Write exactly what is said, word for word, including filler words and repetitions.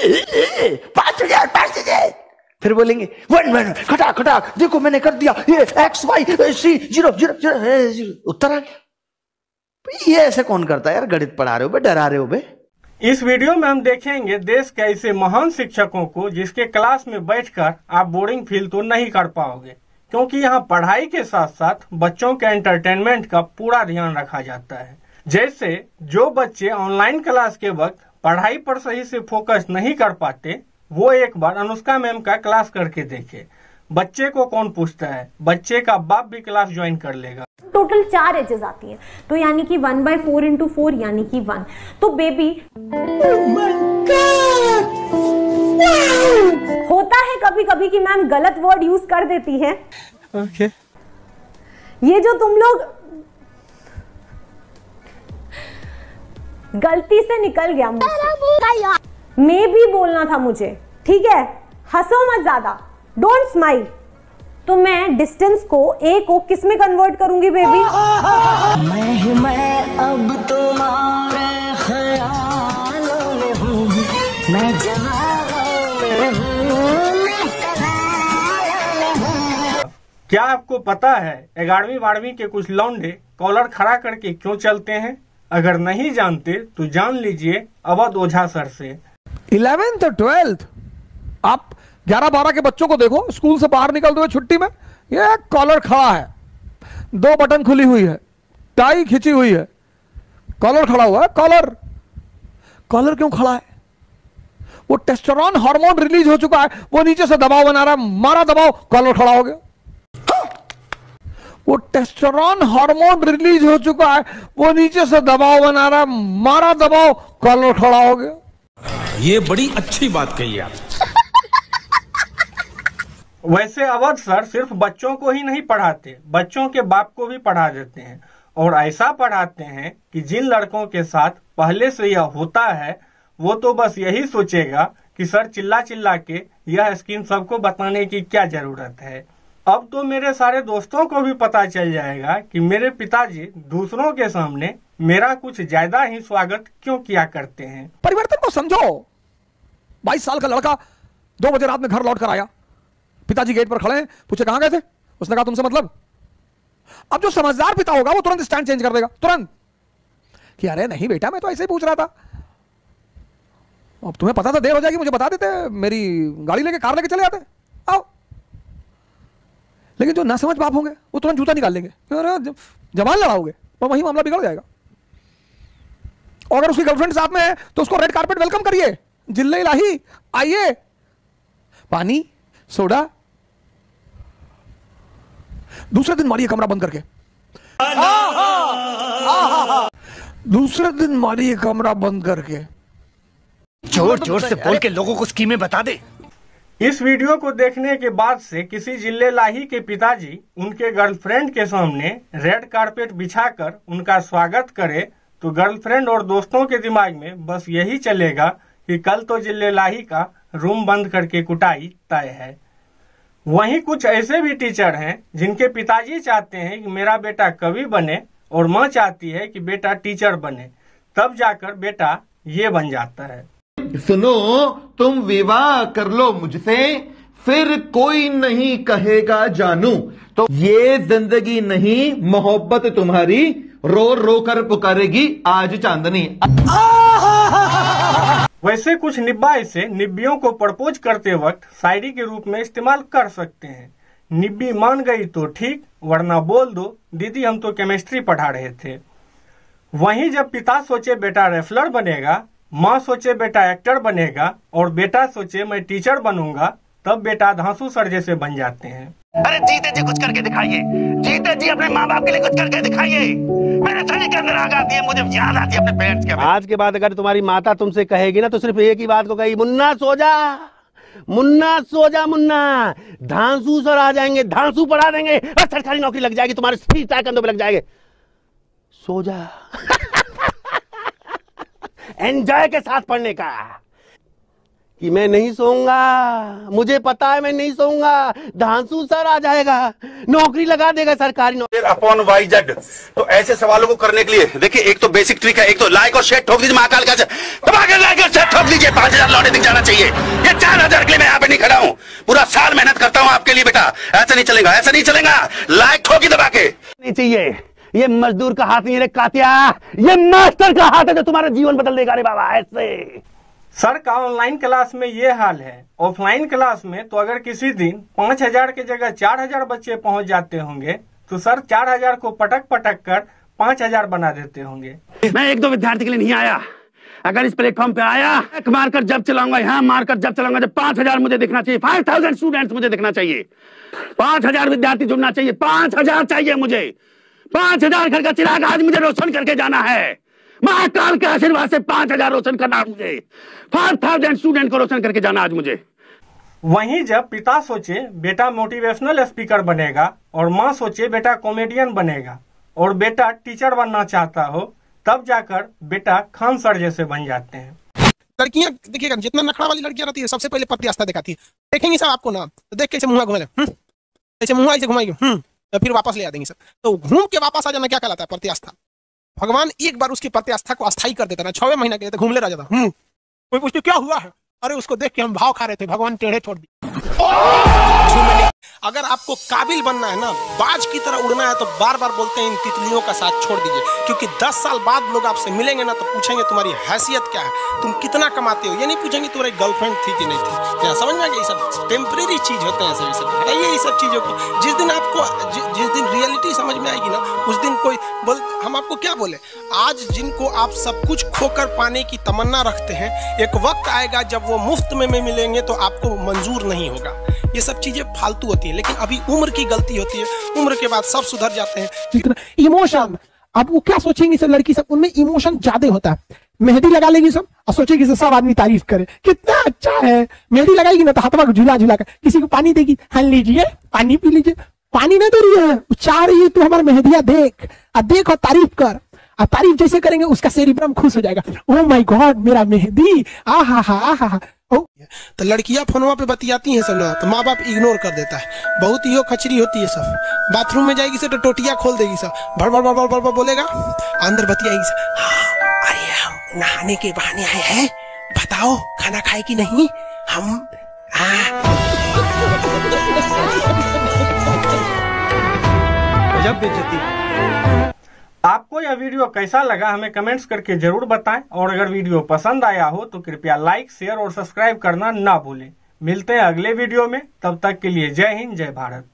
पांच हजार पांच हजार, फिर बोलेंगे वन वन खटाक खटाक, देखो मैंने कर दिया, ये X Y C zero zero zero उत्तर आ गया। ये ऐसे कौन करता है यार? गणित पढ़ा रहे हो बे, डरा रहे हो बे। इस वीडियो में हम देखेंगे देश के ऐसे महान शिक्षकों को जिसके क्लास में बैठकर आप बोरिंग फील तो नहीं कर पाओगे, क्योंकि यहाँ पढ़ाई के साथ साथ बच्चों के एंटरटेनमेंट का पूरा ध्यान रखा जाता है। जैसे जो बच्चे ऑनलाइन क्लास के वक्त पढ़ाई पर सही से फोकस नहीं कर पाते, वो एक बार अनुष्का मैम का क्लास करके देखे। बच्चे को कौन पूछता है, बच्चे का बाप भी क्लास ज्वाइन कर लेगा। टोटल चार एजेस आती हैं, तो यानी कि one by four into four यानी कि वन। तो बेबी होता है कभी कभी कि मैम गलत वर्ड यूज कर देती है। okay. ये जो तुम लोग गलती से निकल गया मुझसे, मैं भी बोलना था मुझे, ठीक है? हंसो मत ज्यादा, डोंट स्माइल। तो मैं डिस्टेंस को ए को किस में कन्वर्ट करूंगी बेबी? मैं मैं अब तुम्हारे ख्यालों में हूँ, मैं जवानों में हूँ, मैं सवालों में हूँ। क्या आपको पता है ग्यारहवीं बारहवीं के कुछ लौंडे कॉलर खड़ा करके क्यों चलते हैं? अगर नहीं जानते तो जान लीजिए अवध ओझा सर से। इलेवेंथ और ट्वेल्थ, आप ग्यारह बारह के बच्चों को देखो, स्कूल से बाहर निकलते हुए छुट्टी में ये कॉलर खड़ा है, दो बटन खुली हुई है, टाई खिंची हुई है, कॉलर खड़ा हुआ है। कॉलर कॉलर क्यों खड़ा है? वो टेस्टोस्टेरोन हार्मोन रिलीज हो चुका है, वो नीचे से दबाव बना रहा है, मारा दबाव, कॉलर खड़ा हो गया। वो टेस्टोस्टेरोन हार्मोन रिलीज हो चुका है, वो नीचे से दबाव बना रहा है, मारा दबाव, कॉलर खड़ा हो गया। ये बड़ी अच्छी बात कही आप। वैसे अवध सर सिर्फ बच्चों को ही नहीं पढ़ाते, बच्चों के बाप को भी पढ़ा देते हैं, और ऐसा पढ़ाते हैं कि जिन लड़कों के साथ पहले से यह होता है वो तो बस यही सोचेगा कि सर चिल्ला चिल्ला के यह स्कीम सबको बताने की क्या जरूरत है। अब तो मेरे सारे दोस्तों को भी पता चल जाएगा कि मेरे पिताजी दूसरों के सामने मेरा कुछ ज्यादा ही स्वागत क्यों किया करते हैं। परिवर्तन को समझो। बाईस साल का लड़का दो बजे रात में घर लौट कर आया, पिताजी गेट पर खड़े हैं, पूछे कहां गए थे? उसने कहा तुमसे मतलब। अब जो समझदार पिता होगा वो तुरंत स्टैंड चेंज कर देगा, तुरंत, कि अरे नहीं बेटा मैं तो ऐसे ही पूछ रहा था, अब तुम्हें पता था देर हो जाएगी, मुझे बता देते, मेरी गाड़ी लेके कार लेके चले जाते, आओ। लेकिन जो ना समझ बाप होंगे वो तुरंत जूता निकाल लेंगे, अरे जवान लड़ाओगे, और वही मामला बिगड़ जाएगा। और अगर उसकी गर्लफ्रेंड साथ में है तो उसको रेड कारपेट वेलकम करिए, जिल्ले इलाही आइए, पानी सोडा, दूसरे दिन मारिए कमरा बंद करके, दूसरे दिन मारिए कमरा बंद करके, जोर जोर से बोल के लोगों को स्कीमें बता दे। इस वीडियो को देखने के बाद से किसी जिले लाही के पिताजी उनके गर्लफ्रेंड के सामने रेड कारपेट बिछाकर उनका स्वागत करे तो गर्लफ्रेंड और दोस्तों के दिमाग में बस यही चलेगा कि कल तो जिले लाही का रूम बंद करके कुटाई तय है। वहीं कुछ ऐसे भी टीचर हैं जिनके पिताजी चाहते हैं कि मेरा बेटा कवि बने और माँ चाहती है कि बेटा टीचर बने, तब जाकर बेटा ये बन जाता है। सुनो, तुम विवाह कर लो मुझसे, फिर कोई नहीं कहेगा जानू, तो ये जिंदगी नहीं मोहब्बत तुम्हारी रो रो कर पुकारेगी आज चांदनी। वैसे कुछ निब्बा इसे निब्बियों को प्रपोज करते वक्त शायरी के रूप में इस्तेमाल कर सकते हैं। निब्बी मान गई तो ठीक, वरना बोल दो दीदी हम तो केमिस्ट्री पढ़ा रहे थे। वहीं जब पिता सोचे बेटा रेफलर बनेगा, माँ सोचे बेटा एक्टर बनेगा, और बेटा सोचे मैं टीचर बनूंगा, तब बेटा धांसू सर जैसे बन जाते हैं। अरे जीते जी कुछ करके दिखाइए, जीते जी अपने माँ बाप के लिए कुछ करके दिखाइए। मेरे शरीर के अंदर आग आती है, मुझे याद आती है अपने पेरेंट्स के। आज के बाद अगर तुम्हारी माता तुमसे कहेगी ना तो सिर्फ एक ही बात को कहेगी, मुन्ना सो जा, मुन्ना सो जा, मुन्ना धांसू सर आ जाएंगे, धांसू पढ़ा देंगे और सरकारी नौकरी लग जाएगी, तुम्हारे सीट कंधों पे लग जाएंगे, सो जा। एंजॉय के साथ पढ़ने का। कि मैं नहीं सोऊंगा, मुझे पता है मैं नहीं सोऊंगा। धांसू सर आ जाएगा, नौकरी लगा देगा सरकारी नौकरी। Upon Y Z. तो ऐसे सवालों को करने के लिए देखिए, एक तो बेसिक ट्रिक है, एक तो लाइक और शेयर ठोक दीजिए महाकाल का, दबा के लाइक और शेयर ठोक दीजिए। पांच हजार लौटे दिख जाना चाहिए। ये चार हजार के लिए मैं यहाँ पे नहीं खड़ा हूँ, पूरा साल मेहनत करता हूँ आपके लिए बेटा। ऐसा नहीं चलेगा, ऐसा नहीं चलेगा। लाइक ठोकी दबा के नहीं चाहिए। ये मजदूर का हाथ नहीं है कातिया, ये मास्टर का हाथ है जो तुम्हारा जीवन बदल देगा रे बाबा। ऐसे सर का ऑनलाइन क्लास में ये हाल है। ऑफलाइन क्लास में तो अगर किसी दिन पाँच हजार के जगह चार हजार बच्चे पहुंच जाते होंगे तो सर चार हजार को पटक पटक कर पाँच हजार बना देते होंगे। मैं एक दो विद्यार्थी के लिए नहीं आया, अगर इस प्लेटफॉर्म पे आया, एक मारकर जब चलाऊंगा, यहाँ मारकर जब चलाऊंगा, जब पांच हजार मुझे दिखना चाहिए, फाइव थाउजेंड स्टूडेंट्स मुझे दिखना चाहिए, पांच हजार विद्यार्थी जुड़ना चाहिए, पांच हजार चाहिए मुझे, पांच हजार घर का चिराग आज मुझे रोशन करके जाना है। महाकाल के आशीर्वाद से पांच हजार रोशन करना मुझे, फाइव थाउजेंड स्टूडेंट को रोशन करके जाना आज मुझे। वहीं जब पिता सोचे बेटा मोटिवेशनल स्पीकर बनेगा और माँ सोचे बेटा कॉमेडियन बनेगा और बेटा टीचर बनना चाहता हो, तब जाकर बेटा खान सर जैसे बन जाते हैं। लड़कियां देखिएगा, जितना नखड़ा वाली लड़कियां रहती है सबसे पहले पति आस्था दिखाती है। देखेंगे सब आपको ना तो देख के ऐसे मुंह घुमा ले, ऐसे मुंह ऐसे घुमाएंगे, हम्म तो फिर वापस ले आ देंगे सब। तो घूम के वापस आ जाना क्या कहलाता है? प्रति आस्था। भगवान एक बार उसकी प्रति आस्था को अस्थायी कर देता ना, छवे महीना के लिए तो घूम ले रह जाता। हम्म कोई पूछते क्या हुआ है, अरे उसको देख के हम भाव खा रहे थे, भगवान टेढ़े छोड़ दी। अगर आपको काबिल बनना है ना, बाज की तरह उड़ना है, तो बार बार बोलते हैं इन तितलियों का साथ छोड़ दीजिए, क्योंकि दस साल बाद लोग आपसे मिलेंगे ना तो पूछेंगे तुम्हारी हैसियत क्या है, तुम कितना कमाते हो। ये नहीं पूछेंगे तुम्हारी गर्लफ्रेंड थी कि नहीं थी। क्या समझ में आ गया? ये सब टेम्परेरी चीज होते हैं, सभी सब हटाइए ये सब चीजों को। जिस दिन आपको जि, जिस दिन रियलिटी समझ में आएगी ना, उस दिन कोई बोल, हम आपको क्या बोले, आज जिनको आप सब कुछ खोकर पाने की तमन्ना रखते हैं, एक वक्त आएगा जब वो मुफ्त में में मिलेंगे तो आपको मंजूर नहीं होगा। ये सब चीजें फालतू होती है, लेकिन अभी उम्र की गलती होती है, उम्र के बाद सब सुधर जाते हैं। इमोशन, अब वो क्या सोचेंगी सब लड़की सब, उनमें इमोशन ज्यादा होता है। मेहंदी लगा लेगी सब और सोचेगी सब आदमी तारीफ करे कितना अच्छा है। मेहंदी लगाएगी ना तो हाथवा को झूला झूला कर किसी को पानी देगी, हाँ लीजिए पानी पी लीजिए। पानी नहीं दे रही है, चाह रही है तू हमारा मेहंदिया देख और देख और तारीफ कर। और तारीफ जैसे करेंगे उसका सेरिब्रम खुश हो जाएगा, ओह माय गॉड मेरा मेहंदी, आ हा हा आ हा। तो लड़कियां फोनवा पे बतियाती हैं सब ना, तो माँ बाप इग्नोर कर देता है। बहुत ही खचरी होती है सब। बाथरूम में जाएगी से तो टोटिया खोल देगी सब, भड़ भड़ भड़ भड़ भड़ बोलेगा, अंदर बतियाएगी सब, हाँ आइए हम नहाने के बहाने आए हैं, बताओ खाना खाए कि नहीं हम। जब बेइज्जती। आपको यह वीडियो कैसा लगा हमें कमेंट्स करके जरूर बताएं, और अगर वीडियो पसंद आया हो तो कृपया लाइक शेयर और सब्सक्राइब करना ना भूलें। मिलते हैं अगले वीडियो में, तब तक के लिए जय हिंद जय भारत।